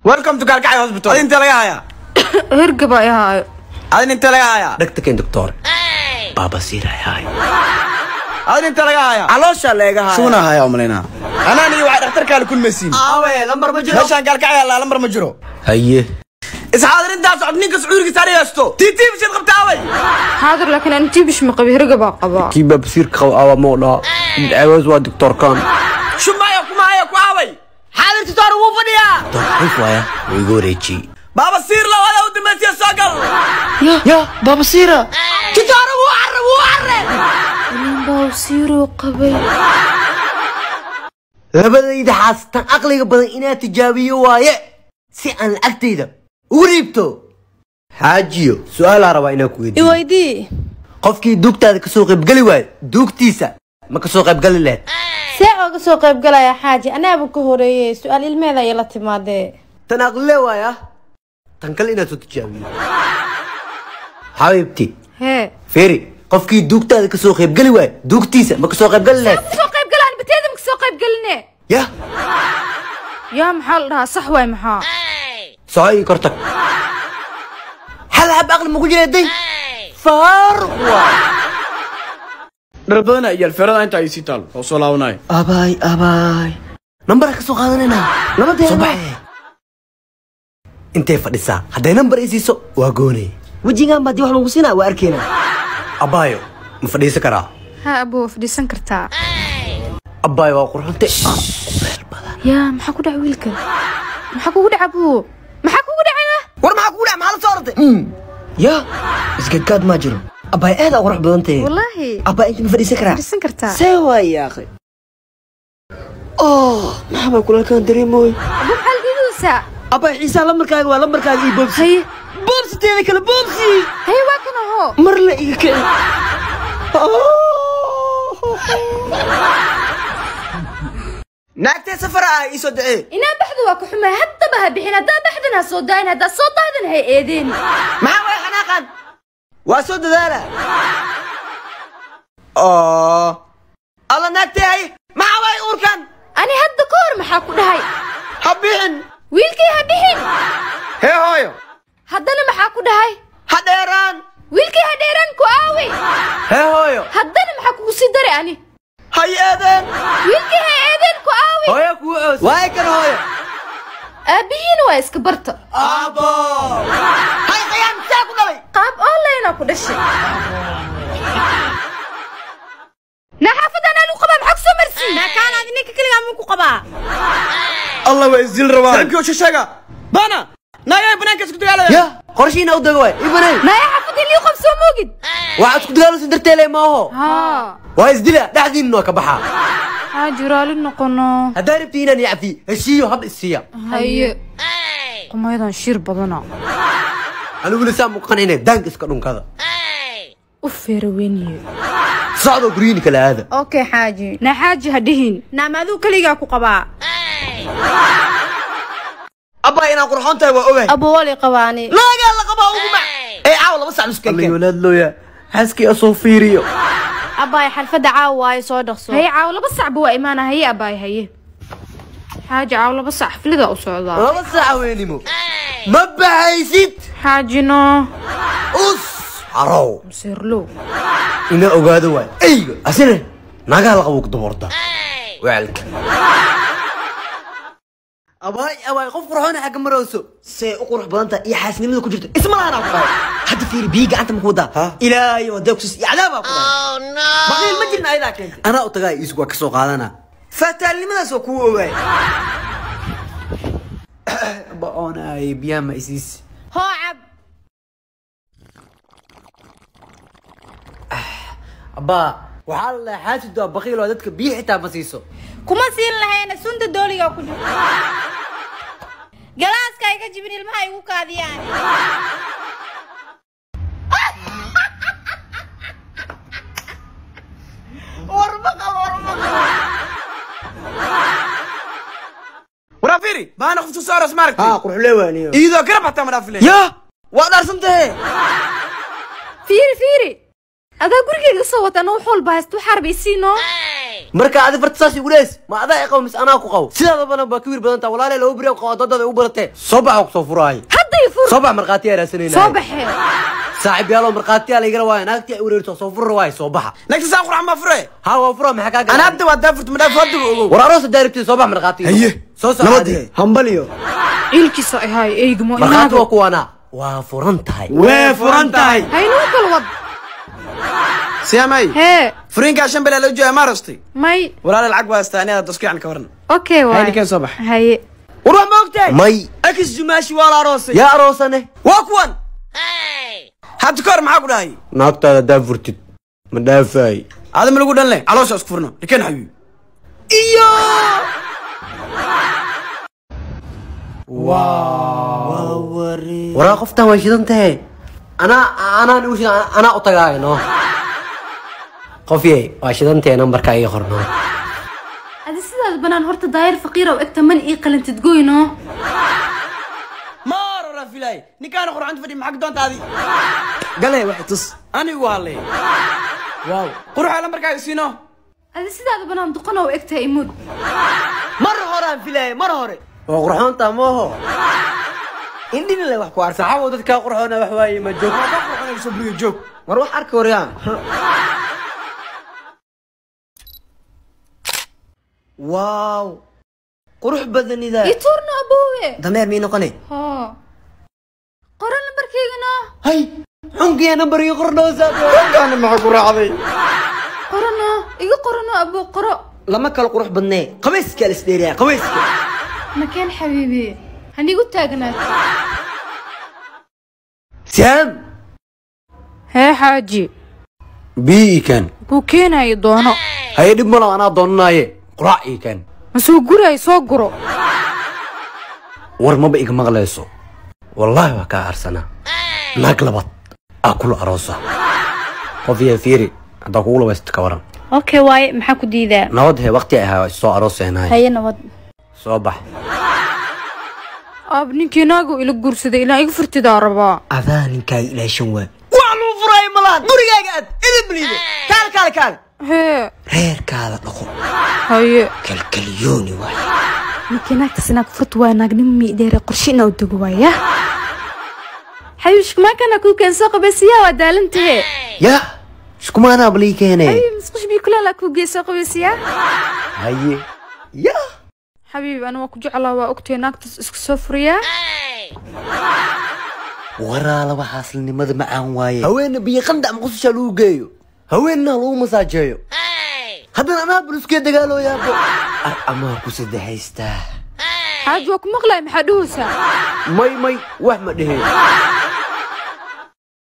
welcome to Kalkay hospital adin laga haya hergaba yahay adin inta laga haya dhagtaken doctor baba sira yahay adin inta laga haya caloosha laga haya shuna haya umaleena anani waxa dhakhtarka la kulmaysiin aawe lambar ma jiro meeshan Kalkay la lambar ma jiro haye isxaadir inta socod ninka suuuriga saaraysto titi bishad qabtaaway حاضر لكن انت مش مقبي هرقبا قبا كي باب سير خو او مولا عاوز وا دكتور كان شو معايا كواوي حاضر تطور مو فديا ضعيف وايا ويغوريجي بابا سير لو هذا ودمتي سوقل يا بابا سيرة تطور مو عرب من باوسيرو قبي labadayda xaastan aqliga badan inaad tijaabiyo waaye si aan lacagtayda u riibto xaajiyo su'aal aan rabaa inaan ku weydiiyo iwaydii qofkii duugtaada ka soo qayb gali waay duugtiisa ma ka soo qayb gali lahayd see ooga soo qayb galaya xaaji anaaba ka horeeyay su'aal ilmeeda ay la timaadee tan aqli waaya tan kale inaad soo tijaabiyo xabiibti hee feeri qofkii duugtaada ka soo qayb gali waay duugtiisa ma ka soo qayb gali lahayd soo qayb galaan bateeda ma soo qayb galine ya yaa maxaa la dhahaa sax waay maxaa socay kortag hal hab aqli ma ku jireeday farwa darbadana iyo alferada inta ay si taal oo soo laawnay abaay number ka soo qaadanayna nabadee subaxee intee fadhisaa hadday number isiiso waa goonay wajigaan baad wax lagu siinaa waa arkeena abaayo ma fadhiisan karaa ها أبو فديسان كرتا abaayo waa qurxante يا محاكو دع ويلك محاكو دع أبو محاكو دع أنا war maxaa kugu dhac maxaa la soo orday ya isgadgaad ma jiro abaayo aad aa qurux badan tahay والله abaayo inta ma fadhiisan karaa فديسان كرتا see waay ya akhi maxaa baa kulalkaan dareemooy أبو بحال ديدوسا abaayo ciisa lambarkaaga waa lambarkaaga iyo boobsi هي boobsi teeda kale boobsi هي واكن أهو mar la iga kicin naagtay safar ah ii soo dacee إنا بحثوا واكو حما حتى بها بحين هدا بحثنا صوداين هدا صوداين هي إيدين maxaa way xanaaqan waa soo dadaala alla naagtay hay maxaa way uurkan أنا هدا كور محاكو دهي habixin ويلكي هبحين hee hooyo هدنا محاكو دهي ha dheeraan ويلكي هديران كواوي hee hooyo هدنا محاكو سيدري أني hay eedeen ويلكي هي إيدين كواوي hooyo kuu coos waay kan hooyo أبيين وايسك برتا abo hay qayaan saa ku dhalay قاب أونلاين أكو دشي نحافظ أنا لو قبا محاكو سمرسي ما كان هذا نيكا كلي عمو قبا الله waa isdil rabaa rankii shashaga bana naagay banaanka isku dagaalaya ya qorshiina u dago waay ibanay ما يحافظ اللي يقف سو موجد waxaad ku dagaalaysan darteelay maaho ها waa isdila dhaxdiinna waa ka baxaa هاجرال النقنا haddaa rabti inaan yacfi heshiiyo hab isiiya هي قميضا شير بدنا aniguna saa muuqanayna daanka iska dhunkada أفير ويني socdo guryiin kala aada أوكي حاجي نحاجي هدهين نعم هذو كلي أكو قبا abba inaan qurxoon tahay waa ogahay أبو ولي قباني naagaa la qabaa ugu mac ee caaw laba sac isku alla keen walaad looya xaaskii asoo fiiriyo أباي حلفة عاواي صادق صو هي عاولة بس عبوا إيمانها هي أباي هي حاجة عاولة بس حفلة أصعدا laba saac haweenimo ma bahaysid حاجنا us carow مصير له ina ogaado waay eyga asina nagaa la qabo ku daboorta waalka abaay qof qurxoon xagga marayso see u qurux badan tahay iyo xaasnimada ku jirto isma lahan ku dhahay hadda fiiri biyo gacanta ma ku wadaa ilaahay wadaa ku sis yacdaaba ku dhahay baqiil ma jirna aydaa keentay anaa u tagaa isku waa ka soo qaadana fataalnimadaas waa kuu ogaay baoonay biyaha ma isiis هو عب abaa waxaa la xaasid waa baqiil oo dadka biyo xitaa ma siiso كما سين لهينا سند دولي أكو جلاس كاي كجبني الماء يوكا دياني waraafiri baana qoftu saaro smaragti ها qurux leewaaniyo iidoo garab hataa madhaafilay ya waa dhaarsantahe فيري هذا قرقي قصة وطنو حول باستو حربي سينو marka aad fartaasi ulees ma adaa ay qawmis anaa ku qaw sidaada badan baa kibir badan taa walaalahay loo bariyo qodada u baratay soo bax soo furaay hadday fur soo bax marqaati yaraasanayna soo baxee saaxiib yaalo marqaati la igala waay naagti ay wareerto soo fur waay soo baxa nagta saa qurxan ma fure ha waa furo maxaa ka ana hadda waa daafurta ma daafurta ogow war aroos daaribtii soo bax marqaati haye soo nabadii hambaliyo ilkiisa ay eegmo marqaati waa kuwana waa furan tahay haynu kala wad سيامي هي فرينك عشان بلا لو جاي ما رستي ماي ولا العقب استاني هذا تصقيع عن كورن اوكي واي هاي كان صباح هي وروح ما وقتي ماي اكس جماشي ولا روسي يا روسنه واكون حد كور معاك ولا هي ناقتا دافرت مدافعي هذا من اللي قلنا على وش اسكفرنا لكن حبيبي ايوه واو ورا قفتها وشدنتها انا نوش انا اتغاينو قفيه واشدنتها نمبركا اي قرنو هذا سيده بنان هورتا داير فقيره واكتا من اي قلنت تقوينو مار رفيلاي نكان قر عند فدي معك دونت هذه قال لي واحد تص انا والله واو قروح على نمبركا يسينو هذا سيده بنان دقنا واكتا يمود مره هورا فيلاي مره هوري وقرحونتا موهو إندي لا wax ku arsa xawo dadka qurxoona wax waay ma joog ما بقى انا سبري جوك mar wax arka wariyaan waaw qurux badan ida يتورنا ابوه dameer mi noqonay ها قرن بركينا hay xunkiya number iyo qornoosa انا ما حق راعدي قرنا ايغا قرنا ابو قرا lama kala qurux badnay qabayska la isdeeriya qabayska مكان حبيبي هني قلت تاغنات سام هي حاجي بي كان بوكين هاي دونو هاي دب ملا انا دونايه قراعي كان مسو غوري سو غورو war ma ba iga maqlayso wallahi waa ka arsana naag labad akul aroosa qofiya fiiri hada ku labayst ka waran اوكي واي maxaa ku diidaa nabad he waqti ahaa soo arooseenay haye nabad soo bax ab ninkii naagu ila guursaday ilaa iga furtida rabaa adaa ninkaa ilaashan waa waa loo furay malaad gurigaaga aad idin bliido kaal hee reerkaada dhaqo haye kalkalyooni waay ninkii naagta sinaag furt waa naagnimo miidheere qorshina u dugu waaya xayushka ma kana ku keenso qabasiya waa daalantee ya iskumaana blii keenay ay misqash bi kula la ku geeso qabasiya haye ya حبيبي أنا وأكو جعلها وأكتي ناقتص إسكسوفريا ورالا وحاصلني ماذا معاهم وايه هوين بيقندع مقصوشا لو جايو هوين لو مساجيو هذا أنا بلسكي دقالو يا أبو أما كوسيد هيستا حاج وك مغلى محدوسة مي وحمد هي